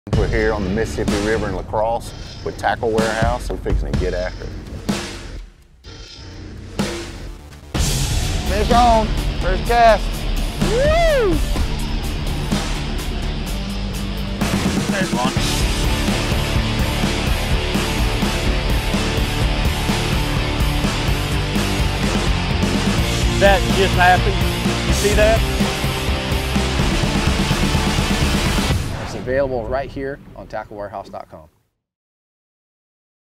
We're here on the Mississippi River in La Crosse with Tackle Warehouse, and fixing to get after it. Fish on, first cast. Woo! There's one. That just happened. You see that? It's available right here on tacklewarehouse.com.